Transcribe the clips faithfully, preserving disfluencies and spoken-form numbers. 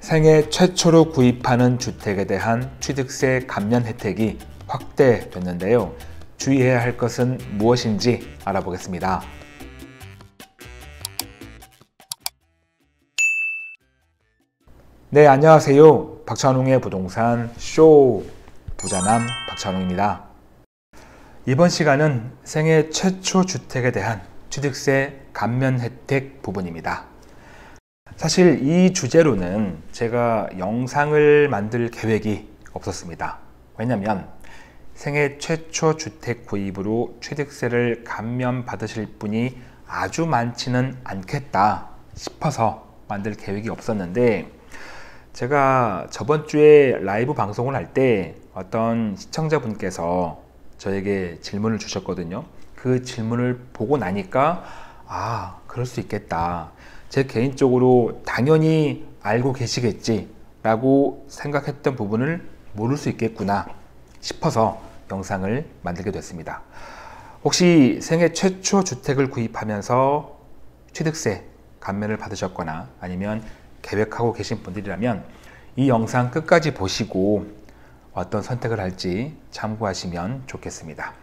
생애 최초로 구입하는 주택에 대한 취득세 감면 혜택이 확대됐는데요. 주의해야 할 것은 무엇인지 알아보겠습니다. 네, 안녕하세요. 박찬웅의 부동산 쇼 부자남 박찬웅입니다. 이번 시간은 생애 최초 주택에 대한 취득세 감면 혜택 부분입니다. 사실 이 주제로는 제가 영상을 만들 계획이 없었습니다. 왜냐면 생애 최초 주택 구입으로 취득세를 감면 받으실 분이 아주 많지는 않겠다 싶어서 만들 계획이 없었는데, 제가 저번 주에 라이브 방송을 할 때 어떤 시청자분께서 저에게 질문을 주셨거든요. 그 질문을 보고 나니까 아, 그럴 수 있겠다. 제 개인적으로 당연히 알고 계시겠지 라고 생각했던 부분을 모를 수 있겠구나 싶어서 영상을 만들게 됐습니다. 혹시 생애 최초 주택을 구입하면서 취득세 감면을 받으셨거나 아니면 계획하고 계신 분들이라면 이 영상 끝까지 보시고 어떤 선택을 할지 참고하시면 좋겠습니다.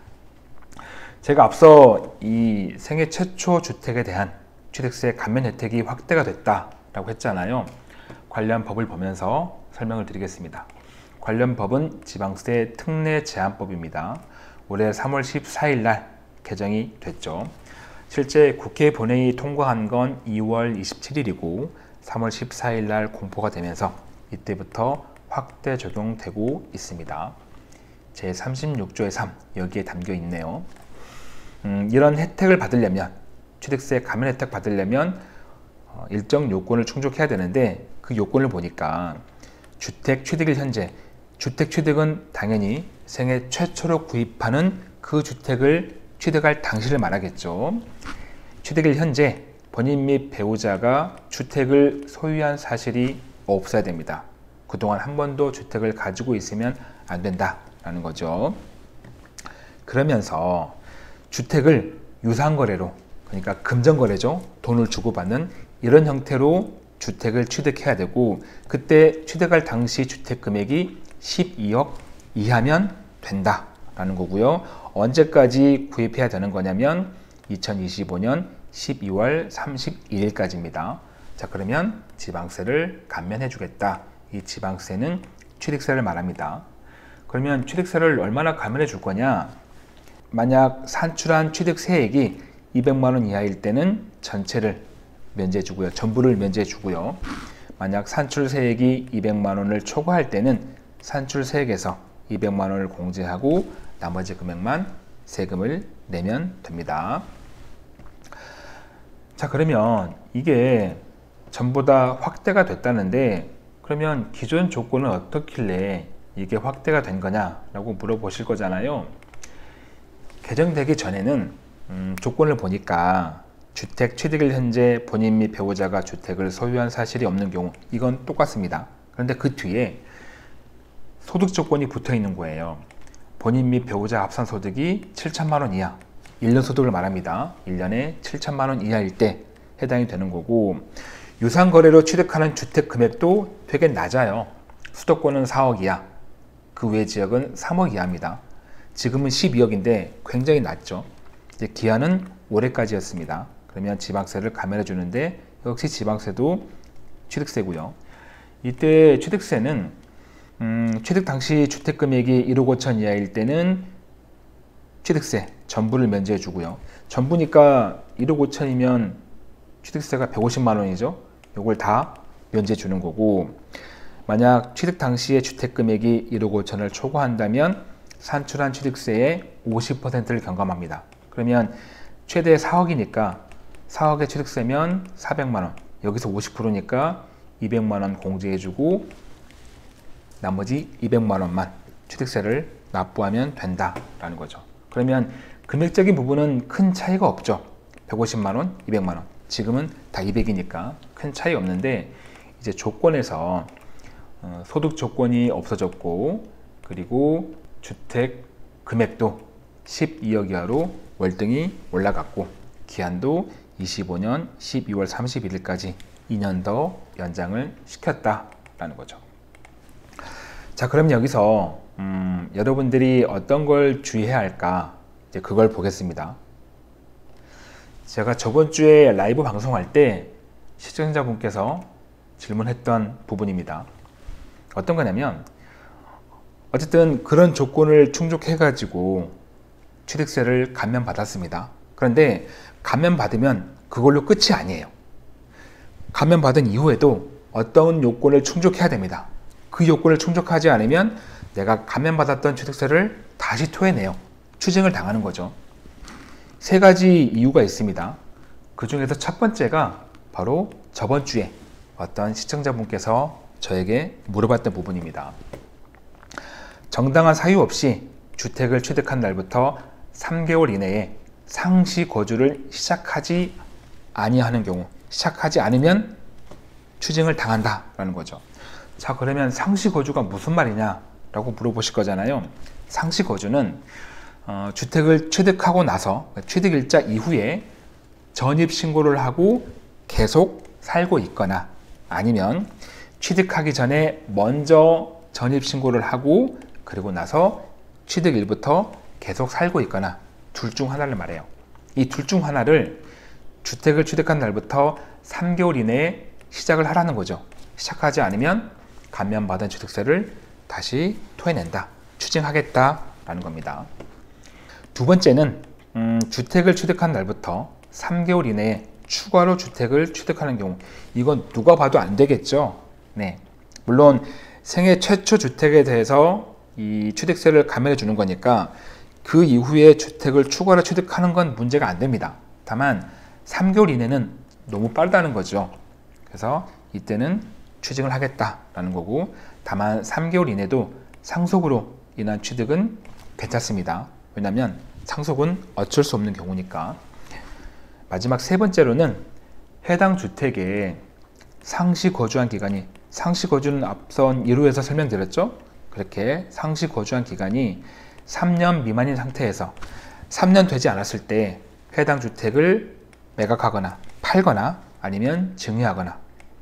제가 앞서 이 생애 최초 주택에 대한 취득세 감면 혜택이 확대가 됐다라고 했잖아요. 관련 법을 보면서 설명을 드리겠습니다. 관련 법은 지방세 특례 제한법입니다. 올해 삼월 십사일 날 개정이 됐죠. 실제 국회 본회의 통과한 건 이월 이십칠일이고 삼월 십사일 날 공포가 되면서 이때부터 확대 적용되고 있습니다. 제삼십육조의 삼 여기에 담겨 있네요. 음, 이런 혜택을 받으려면, 취득세 감면 혜택 받으려면 어, 일정 요건을 충족해야 되는데, 그 요건을 보니까 주택 취득일 현재, 주택 취득은 당연히 생애 최초로 구입하는 그 주택을 취득할 당시를 말하겠죠. 취득일 현재 본인 및 배우자가 주택을 소유한 사실이 없어야 됩니다. 그동안 한 번도 주택을 가지고 있으면 안 된다라는 거죠. 그러면서 주택을 유상거래로, 그러니까 금전거래죠. 돈을 주고받는 이런 형태로 주택을 취득해야 되고, 그때 취득할 당시 주택 금액이 십이억 이하면 된다라는 거고요. 언제까지 구입해야 되는 거냐면 이천이십오년 십이월 삼십일일까지입니다. 자, 그러면 지방세를 감면해 주겠다. 이 지방세는 취득세를 말합니다. 그러면 취득세를 얼마나 감면해 줄 거냐? 만약 산출한 취득세액이 이백만 원 이하일 때는 전체를 면제해 주고요. 전부를 면제해 주고요. 만약 산출세액이 이백만 원을 초과할 때는 산출세액에서 이백만 원을 공제하고 나머지 금액만 세금을 내면 됩니다. 자, 그러면 이게 전부 다 확대가 됐다는데, 그러면 기존 조건은 어떻길래 이게 확대가 된 거냐라고 물어보실 거잖아요. 개정되기 전에는 음, 조건을 보니까 주택 취득일 현재 본인 및 배우자가 주택을 소유한 사실이 없는 경우, 이건 똑같습니다. 그런데 그 뒤에 소득 조건이 붙어 있는 거예요. 본인 및 배우자 합산 소득이 칠천만 원 이하, 일 년 소득을 말합니다. 일 년에 칠천만 원 이하일 때 해당이 되는 거고, 유상거래로 취득하는 주택 금액도 되게 낮아요. 수도권은 사억 이하, 그 외 지역은 삼억 이하입니다. 지금은 십이억인데 굉장히 낮죠. 이제 기한은 올해까지였습니다. 그러면 지방세를 감면해 주는데, 역시 지방세도 취득세고요. 이때 취득세는 음, 취득 당시 주택 금액이 일억 오천 이하일 때는 취득세 전부를 면제해 주고요. 전부니까 일억 오천이면 취득세가 백오십만 원이죠. 이걸 다 면제해 주는 거고, 만약 취득 당시에 주택 금액이 일억 오천을 초과한다면 산출한 취득세의 오십 퍼센트를 경감합니다. 그러면 최대 사억이니까 사억의 취득세면 사백만 원, 여기서 오십 퍼센트니까 이백만 원 공제해주고 나머지 이백만 원만 취득세를 납부하면 된다라는 거죠. 그러면 금액적인 부분은 큰 차이가 없죠. 백오십만 원, 이백만 원. 지금은 다 이백이니까 큰 차이 없는데, 이제 조건에서 어, 소득 조건이 없어졌고, 그리고 주택 금액도 십이억 이하로 월등히 올라갔고, 기한도 이십오년 십이월 삼십일일까지 이 년 더 연장을 시켰다 라는 거죠. 자, 그럼 여기서 음, 여러분들이 어떤 걸 주의해야 할까? 이제 그걸 보겠습니다. 제가 저번 주에 라이브 방송할 때 시청자분께서 질문했던 부분입니다. 어떤 거냐면, 어쨌든 그런 조건을 충족해 가지고 취득세를 감면받았습니다. 그런데 감면받으면 그걸로 끝이 아니에요. 감면받은 이후에도 어떤 요건을 충족해야 됩니다. 그 요건을 충족하지 않으면 내가 감면받았던 취득세를 다시 토해내요. 추징을 당하는 거죠. 세 가지 이유가 있습니다. 그 중에서 첫 번째가 바로 저번 주에 어떤 시청자분께서 저에게 물어봤던 부분입니다. 정당한 사유 없이 주택을 취득한 날부터 삼 개월 이내에 상시 거주를 시작하지 아니하는 경우, 시작하지 않으면 추징을 당한다라는 거죠. 자, 그러면 상시 거주가 무슨 말이냐 라고 물어보실 거잖아요. 상시 거주는 어, 주택을 취득하고 나서 취득일자 이후에 전입신고를 하고 계속 살고 있거나, 아니면 취득하기 전에 먼저 전입신고를 하고 그리고 나서 취득일부터 계속 살고 있거나, 둘 중 하나를 말해요. 이 둘 중 하나를 주택을 취득한 날부터 삼 개월 이내에 시작을 하라는 거죠. 시작하지 않으면 감면받은 취득세를 다시 토해낸다, 추징하겠다라는 겁니다. 두 번째는 음, 주택을 취득한 날부터 삼 개월 이내에 추가로 주택을 취득하는 경우, 이건 누가 봐도 안 되겠죠. 네, 물론 생애 최초 주택에 대해서 이 취득세를 감면해 주는 거니까 그 이후에 주택을 추가로 취득하는 건 문제가 안 됩니다. 다만 삼 개월 이내는 너무 빠르다는 거죠. 그래서 이때는 추징을 하겠다라는 거고, 다만 삼 개월 이내도 상속으로 인한 취득은 괜찮습니다. 왜냐하면 상속은 어쩔 수 없는 경우니까. 마지막 세 번째로는 해당 주택에 상시 거주한 기간이, 상시 거주는 앞선 일 호에서 설명드렸죠. 그렇게 상시 거주한 기간이 삼 년 미만인 상태에서 삼 년 되지 않았을 때 해당 주택을 매각하거나 팔거나 아니면 증여하거나,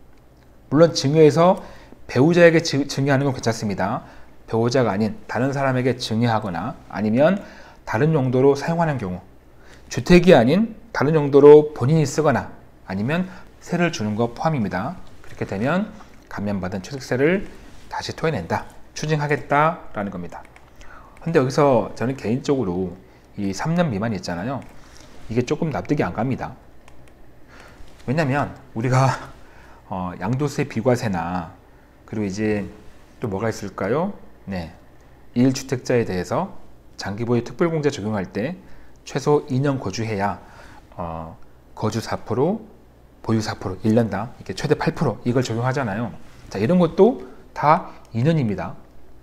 물론 증여해서 배우자에게 증여하는 건 괜찮습니다. 배우자가 아닌 다른 사람에게 증여하거나 아니면 다른 용도로 사용하는 경우, 주택이 아닌 다른 용도로 본인이 쓰거나 아니면 세를 주는 것 포함입니다. 그렇게 되면 감면받은 취득세를 다시 토해낸다, 추징하겠다라는 겁니다. 근데 여기서 저는 개인적으로 이 삼 년 미만이 있잖아요. 이게 조금 납득이 안 갑니다. 왜냐면 우리가 어, 양도세 비과세나, 그리고 이제 또 뭐가 있을까요? 네, 일 주택자에 대해서 장기보유 특별공제 적용할 때 최소 이 년 거주해야 어, 거주 사 퍼센트, 보유 사 퍼센트, 일 년당 이렇게 최대 팔 퍼센트 이걸 적용하잖아요. 자, 이런 것도 다 이 년입니다.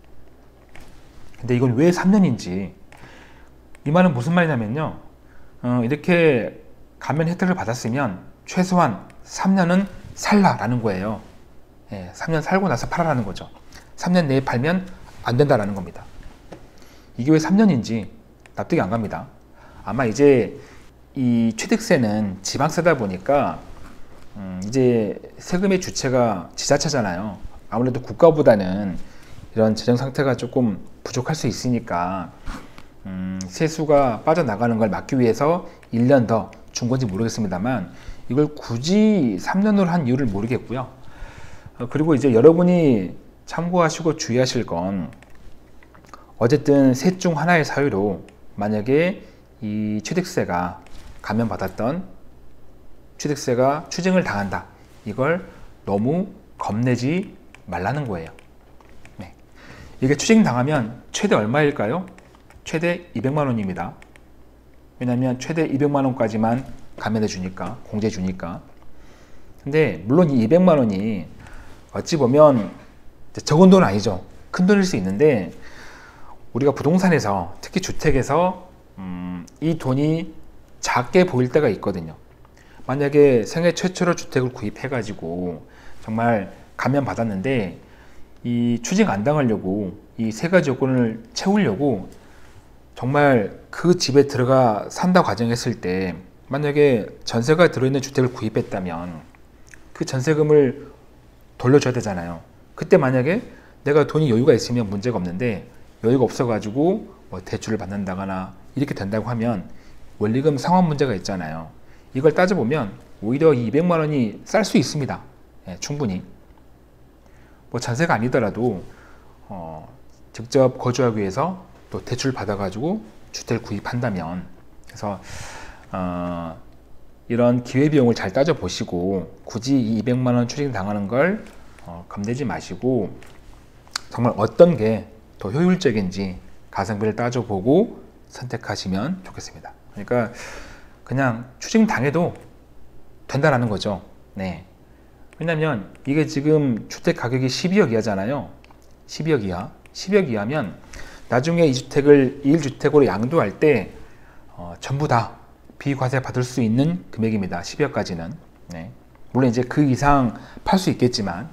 근데 이건 왜 삼 년인지, 이 말은 무슨 말이냐면요, 어, 이렇게 감면 혜택을 받았으면 최소한 삼 년은 살라라는 거예요. 예, 삼 년 살고 나서 팔아라는 거죠. 삼 년 내에 팔면 안 된다라는 겁니다. 이게 왜 삼 년인지 납득이 안 갑니다. 아마 이제 이 취득세는 지방세다 보니까 음, 이제 세금의 주체가 지자체잖아요. 아무래도 국가보다는 이런 재정 상태가 조금 부족할 수 있으니까 음, 세수가 빠져나가는 걸 막기 위해서 일 년 더 준 건지 모르겠습니다만, 이걸 굳이 삼 년으로 한 이유를 모르겠고요. 어, 그리고 이제 여러분이 참고하시고 주의하실 건, 어쨌든 셋 중 하나의 사유로 만약에 이 취득세가 감면받았던 취득세가 추징을 당한다, 이걸 너무 겁내지 말라는 거예요. 네. 이게 추징 당하면 최대 얼마일까요? 최대 이백만 원입니다. 왜냐하면 최대 이백만 원까지만 감면해 주니까, 공제해 주니까. 근데 물론 이 이백만 원이 어찌 보면 적은 돈은 아니죠. 큰 돈일 수 있는데, 우리가 부동산에서, 특히 주택에서 음, 이 돈이 작게 보일 때가 있거든요. 만약에 생애 최초로 주택을 구입해 가지고 정말 감면 받았는데 이 추징 안 당하려고 이 세 가지 요건을 채우려고 정말 그 집에 들어가 산다 과정했을 때, 만약에 전세가 들어있는 주택을 구입했다면 그 전세금을 돌려줘야 되잖아요. 그때 만약에 내가 돈이 여유가 있으면 문제가 없는데 여유가 없어가지고 뭐 대출을 받는다거나 이렇게 된다고 하면 원리금 상환 문제가 있잖아요. 이걸 따져보면 오히려 이 이백만 원이 쌀 수 있습니다. 예, 충분히. 뭐 전세가 아니더라도 어, 직접 거주하기 위해서 또 대출 받아가지고 주택을 구입한다면, 그래서 어, 이런 기회비용을 잘 따져보시고 굳이 이 이백만 원 추징 당하는 걸 어, 겁내지 마시고 정말 어떤 게 더 효율적인지 가성비를 따져보고 선택하시면 좋겠습니다. 그러니까 그냥 추징 당해도 된다라는 거죠. 네. 왜냐면 이게 지금 주택 가격이 십이억 이하잖아요. 십이억 이하. 십이억 이하면 나중에 이 주택을 일 주택으로 양도할 때 어, 전부 다 비과세 받을 수 있는 금액입니다. 십이억까지는. 네. 물론 이제 그 이상 팔 수 있겠지만,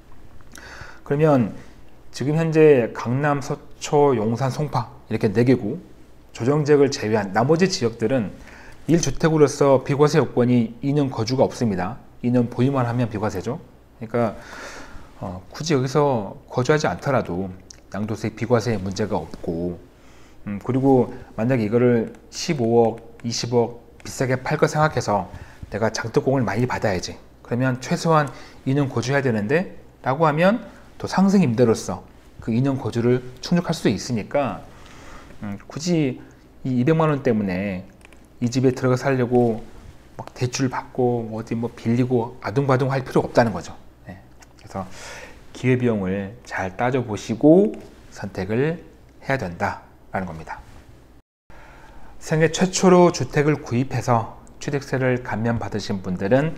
그러면 지금 현재 강남, 서초, 용산, 송파 이렇게 네 개구 조정지역을 제외한 나머지 지역들은 일 주택으로서 비과세 요건이 이 년 거주가 없습니다. 이 년 보유만 하면 비과세죠. 그러니까 어, 굳이 여기서 거주하지 않더라도 양도세 비과세에 문제가 없고, 음, 그리고 만약에 이거를 십오억, 이십억 비싸게 팔 거 생각해서 내가 장특공을 많이 받아야지, 그러면 최소한 이 년 거주해야 되는데 라고 하면 또 상승 임대로서 그 이 년 거주를 충족할 수 있으니까 음, 굳이 이 이백만 원 때문에 이 집에 들어가 살려고 막 대출 받고 어디 뭐 빌리고 아둥바둥 할 필요가 없다는 거죠. 네. 그래서 기회비용을 잘 따져보시고 선택을 해야 된다라는 겁니다. 생애 최초로 주택을 구입해서 취득세를 감면받으신 분들은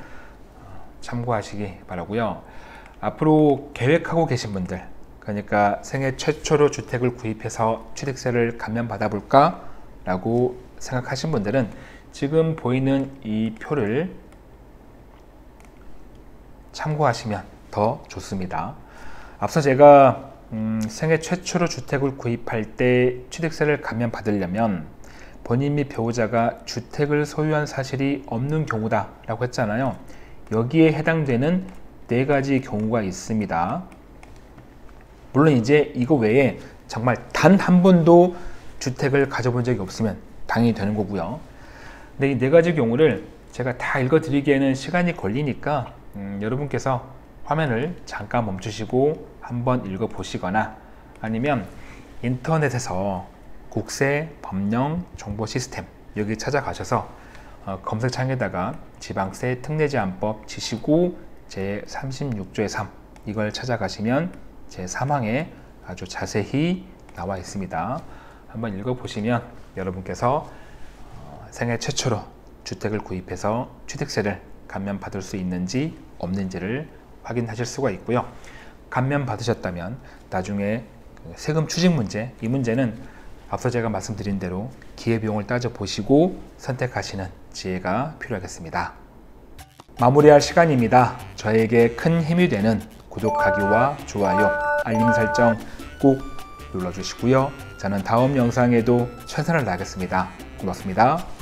참고하시기 바라고요. 앞으로 계획하고 계신 분들, 그러니까 생애 최초로 주택을 구입해서 취득세를 감면받아 볼까 라고 생각하신 분들은 지금 보이는 이 표를 참고하시면 더 좋습니다. 앞서 제가 음, 생애 최초로 주택을 구입할 때 취득세를 감면받으려면 본인 및 배우자가 주택을 소유한 사실이 없는 경우다 라고 했잖아요. 여기에 해당되는 네 가지 경우가 있습니다. 물론 이제 이거 외에 정말 단 한 번도 주택을 가져본 적이 없으면 당연히 되는 거고요. 근데 이 네 가지 경우를 제가 다 읽어 드리기에는 시간이 걸리니까 음, 여러분께서 화면을 잠깐 멈추시고 한번 읽어 보시거나 아니면 인터넷에서 국세 법령 정보 시스템 여기 찾아가셔서 어, 검색창에다가 지방세 특례제한법 치시고 제삼십육 조의 삼 이걸 찾아가시면 제삼 항에 아주 자세히 나와 있습니다. 한번 읽어보시면 여러분께서 어, 생애 최초로 주택을 구입해서 취득세를 감면받을 수 있는지 없는지를 확인하실 수가 있고요. 감면받으셨다면 나중에 세금 추징 문제, 이 문제는 앞서 제가 말씀드린 대로 기회비용을 따져보시고 선택하시는 지혜가 필요하겠습니다. 마무리할 시간입니다. 저에게 큰 힘이 되는 구독하기와 좋아요, 알림 설정 꼭 눌러주시고요. 저는 다음 영상에도 최선을 다하겠습니다. 고맙습니다.